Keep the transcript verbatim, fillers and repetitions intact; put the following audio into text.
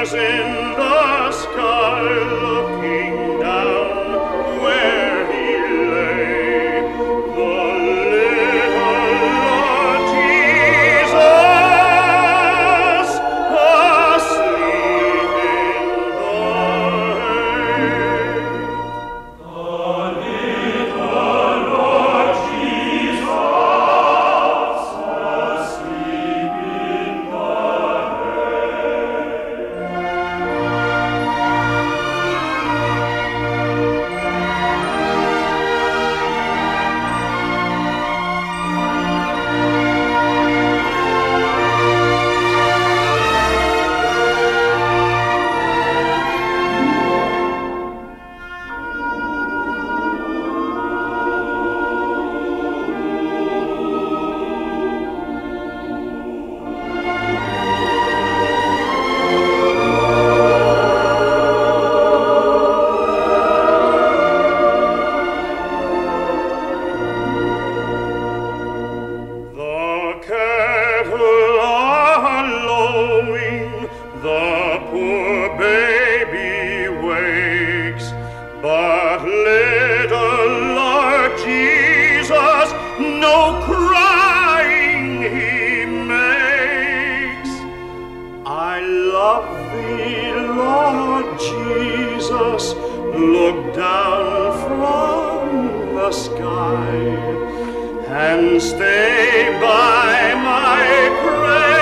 Jesus in the sky, looking down where he lay, the little Lord Jesus, asleep in the hay. The poor baby wakes, but little Lord Jesus no crying he makes. I love thee, Lord Jesus, look down from the sky and stay by my grave.